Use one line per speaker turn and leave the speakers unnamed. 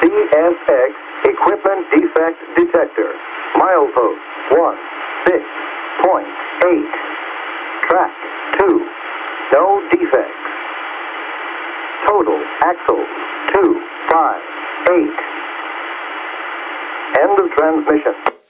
CSX Equipment Defect Detector. Milepost 16.8. Track 2. No defects. Total axle 258. End of transmission.